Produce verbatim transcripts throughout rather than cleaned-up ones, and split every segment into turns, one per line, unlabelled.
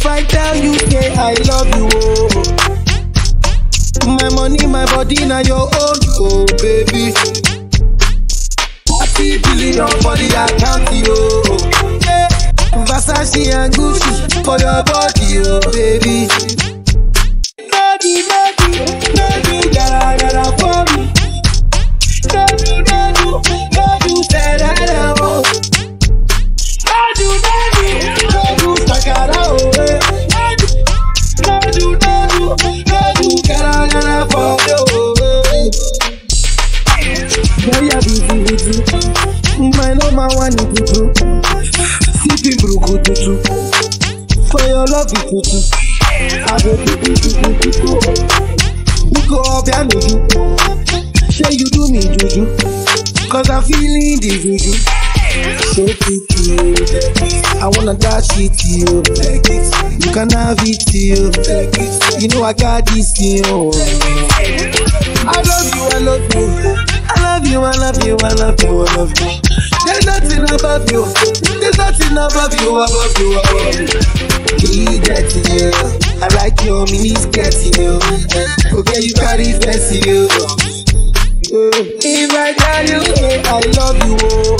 I tell you, say I love you, oh. My money, my body, now your own, oh baby. thirty billion for the account, yo. Yeah. Versace and Gucci for your body, oh baby. Baby, baby, baby, gotta, gotta for me. Baby, baby, baby, said I don't. Baby, baby, baby, sakara, oh. Baby, baby, baby, gotta, gotta for you. Yeah, busy, busy. My number one is the truth. Sipping bruku tutu. For your love is tutu. I go to do do do do. You go up and do. Say you do me juju. Cause I'm feeling the juju. So pretty. I wanna dash it to you. You can have it to you. You know I got this thing. I love you, I love you. I love you, I love you, I love you, I love you. There's nothing above you. There's nothing above you, above you, above you. Be that to you. I like your mini skirt, you. Okay, you carry fancy, you. If I tell you, hey, I love you,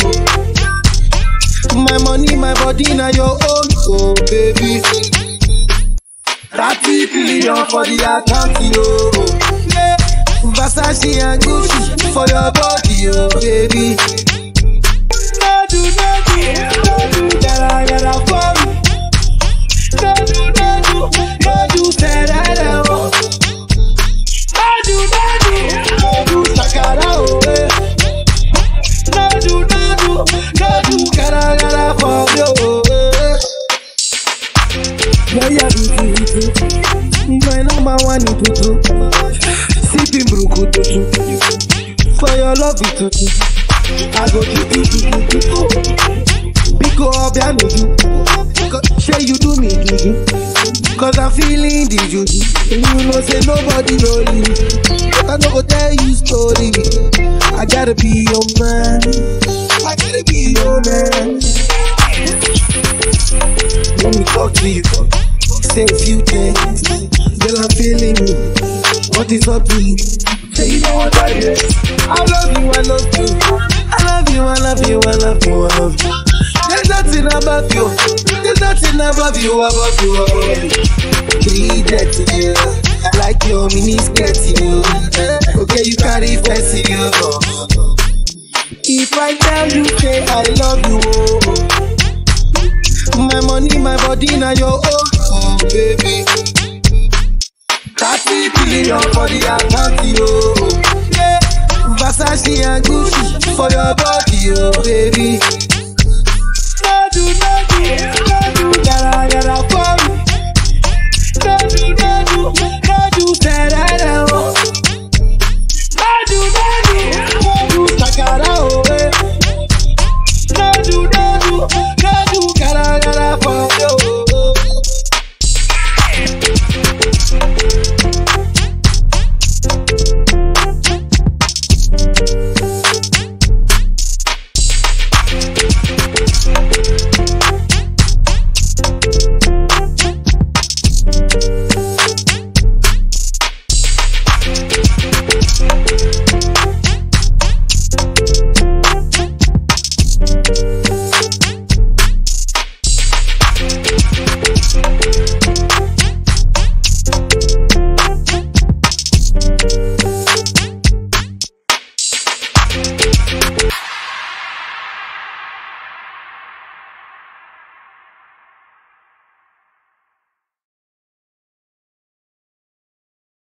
oh. My money, my body, now your own, oh baby. thirty billion for the account, yo. Yeah. Versace and Gucci for your body, oh baby. No do, no do, no do, gotta, gotta for me. No do, no do, no do, said I don't. No do, no do, no do, sakara, oh. No do, no do, no do, gotta, gotta for you. Yeah, yeah, busy, busy. My number one is tutu. Sipping bruku tutu. For your love is tutu. I go to do do do do. Biko obia me do. Say you do me juju. Cause I'm feeling the juju. You know say nobody know you. I no go tell you story. I gotta be your man. I gotta be your man. Let me talk to you. Say a few things. Girl, I'm feeling you. What is up to you? Say you know what I do. I love you, I love you. I love you, I love you, I love you, I love you. There's nothing above you. There's nothing above you, above you, above you. Be that to you. I like your mini skirt, you. Okay, you carry fancy, you. If I tell you, say I love you, oh. My money, my body, now your own, oh baby. thirty billion for the account, yo. Yeah. Versace and Gucci for your body, oh baby.